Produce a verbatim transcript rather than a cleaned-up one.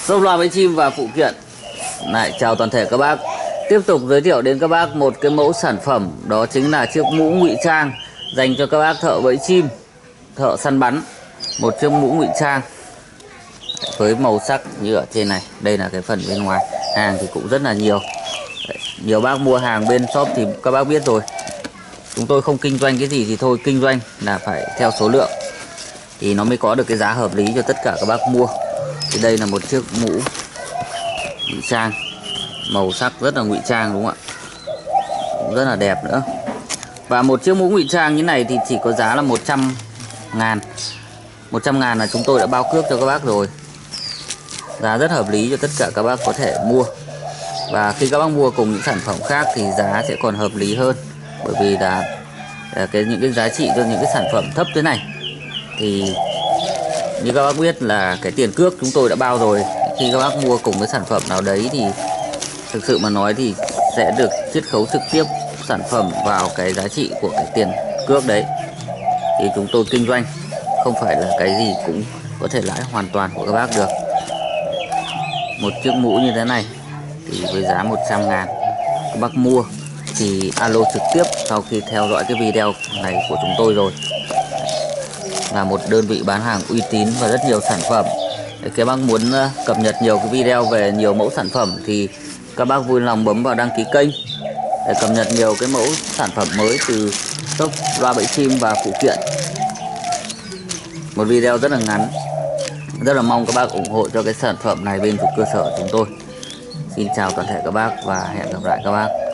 Shop loa bẫy chim và phụ kiện lại chào toàn thể các bác. Tiếp tục giới thiệu đến các bác một cái mẫu sản phẩm, đó chính là chiếc mũ ngụy trang dành cho các bác thợ bẫy chim, thợ săn bắn. Một chiếc mũ ngụy trang với màu sắc như ở trên này. Đây là cái phần bên ngoài. Hàng thì cũng rất là nhiều. Đấy, nhiều bác mua hàng bên shop thì các bác biết rồi, chúng tôi không kinh doanh cái gì thì thôi, kinh doanh là phải theo số lượng thì nó mới có được cái giá hợp lý cho tất cả các bác mua. Thì đây là một chiếc mũ ngụy trang, màu sắc rất là ngụy trang, đúng không ạ, cũng rất là đẹp nữa. Và một chiếc mũ ngụy trang như này thì chỉ có giá là một trăm ngàn. Một trăm ngàn là chúng tôi đã bao cước cho các bác rồi. Giá rất hợp lý cho tất cả các bác có thể mua. Và khi các bác mua cùng những sản phẩm khác thì giá sẽ còn hợp lý hơn. Bởi vì là, là cái những cái giá trị cho những cái sản phẩm thấp thế này thì như các bác biết là cái tiền cước chúng tôi đã bao rồi. Khi các bác mua cùng với sản phẩm nào đấy thì thực sự mà nói thì sẽ được chiết khấu trực tiếp sản phẩm vào cái giá trị của cái tiền cước đấy. Thì chúng tôi kinh doanh không phải là cái gì cũng có thể lãi hoàn toàn của các bác được. Một chiếc mũ như thế này thì với giá một trăm ngàn, các bác mua thì alo trực tiếp sau khi theo dõi cái video này của chúng tôi rồi. Là một đơn vị bán hàng uy tín và rất nhiều sản phẩm. Để các bác muốn cập nhật nhiều cái video về nhiều mẫu sản phẩm thì các bác vui lòng bấm vào đăng ký kênh để cập nhật nhiều cái mẫu sản phẩm mới từ shop loa bẫy chim và phụ kiện. Một video rất là ngắn. Rất là mong các bác ủng hộ cho cái sản phẩm này bên chủ cơ sở chúng tôi. Xin chào toàn thể các bác và hẹn gặp lại các bác.